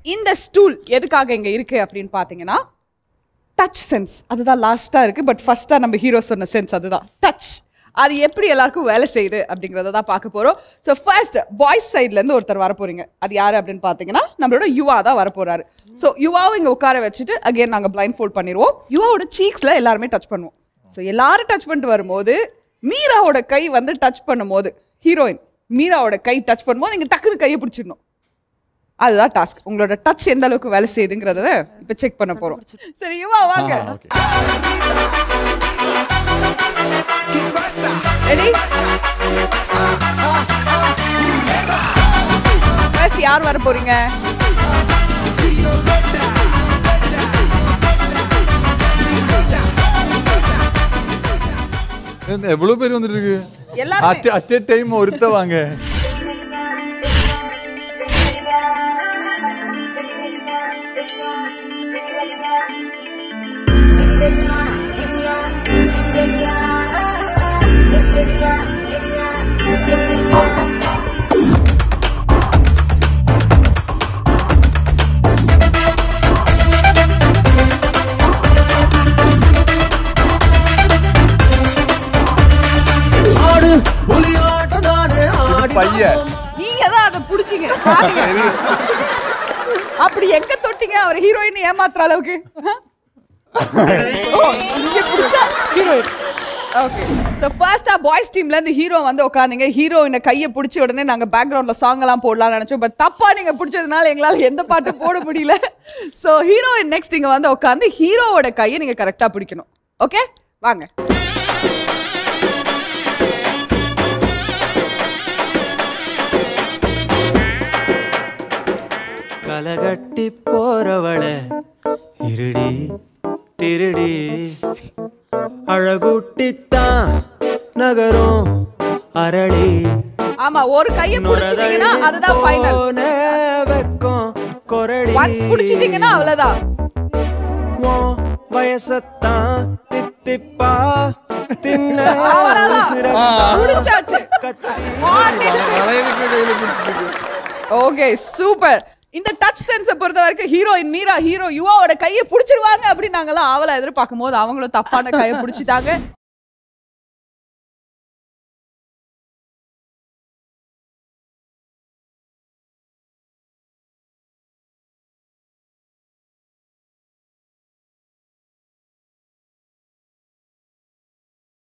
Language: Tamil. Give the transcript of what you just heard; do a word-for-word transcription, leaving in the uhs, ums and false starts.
இந்த ஸ்டூல் எதுக்காக இங்க இருக்கு அப்படின்னு பாத்தீங்கன்னா டச் சென்ஸ் அதுதான் லாஸ்டா இருக்கு. பட் ஃபர்ஸ்டா நம்ம ஹீரோ சொன்ன சென்ஸ் அதுதான் டச். அது எப்படி எல்லாருக்கும் வேலை செய்யுது அப்படிங்கறத தான் பார்க்க போறோம். ஸோ ஃபர்ஸ்ட் பாய்ஸ் சைட்ல இருந்து ஒருத்தர் வர போறீங்க. அது யாரு அப்படின்னு பாத்தீங்கன்னா நம்மளோட யுவா தான் வர போறாரு. ஸோ யுவாவை இங்க உட்கார வச்சுட்டு அகைன் நாங்க பிளைண்ட் ஃபோல்ட் பண்ணிடுவோம். யுவாவோட சீக்ஸ்ல எல்லாருமே டச் பண்ணுவோம். ஸோ எல்லாரும் டச் பண்ணிட்டு வரும்போது மீராவோட கை வந்து டச் பண்ணும் போது ஹீரோயின் மீராவோட கை டச் பண்ணும்போது நீங்க டக்குனு கையை பிடிச்சிடணும். அதுதான் டாஸ்க். உங்களோட டச் எந்த அளவுக்கு வேலை செய்யுதுங்கிறத இப்ப செக் பண்ண போறோம். சரி யுவா வாங்க. ரெடி? ஃபர்ஸ்ட் யார் வர போறீங்க? எவ்வளவு பேர் வந்துட்டு இருக்கு? எல்லாரும் அட் எ டைம் ஒருத்த வாங்க. நீங்க தான் அதை புடிச்சீங்க. அப்படி எங்க தொட்டீங்க அவர் ஹீரோயின் ஏமாத்துற அளவுக்கு? பாய்ஸ் டீம்ல இருந்து ஹீரோ வந்து உட்காந்துங்க. ஹீரோயின கையை பிடிச்ச உடனே நாங்க பேக்ரவுண்ட்ல சாங் எல்லாம் போடலாம்னு நினைச்சோம். பட் தப்பா நீங்க பிடிச்சதுனால எங்களால எந்த பாட்டு போட முடியல. சோ ஹீரோயின் நெக்ஸ்ட் இங்க வந்து உட்காந்து ஹீரோவோட கையை நீங்க கரெக்டா பிடிக்கணும். ஓகே வாங்க. கலகட்டி போறவள இருடி திருடி அழகுட்டித்தான் நகரும் அரளி. ஆமா ஒரு கையை பிடிச்சிட்டீங்கன்னா அதுதான் ஃபைனல். வெக்கம் கொரடி ஒன்ஸ் பிடிச்சிட்டீங்கன்னா அவ்வளவுதான். வயசத்தான் தித்திப்பா தின்ன முடிச்சாச்சு. Okay super. இந்த டச் சென்ஸை பொறுத்த வரைக்கும் ஹீரோயின் மீரா ஹீரோ யுவாவோட கையை பிடிச்சிருவாங்க அப்படின்னு நாங்கெல்லாம் ஆவலா எதிர்பார்க்கும் போது அவங்களும் தப்பான கையை பிடிச்சிட்டாங்க.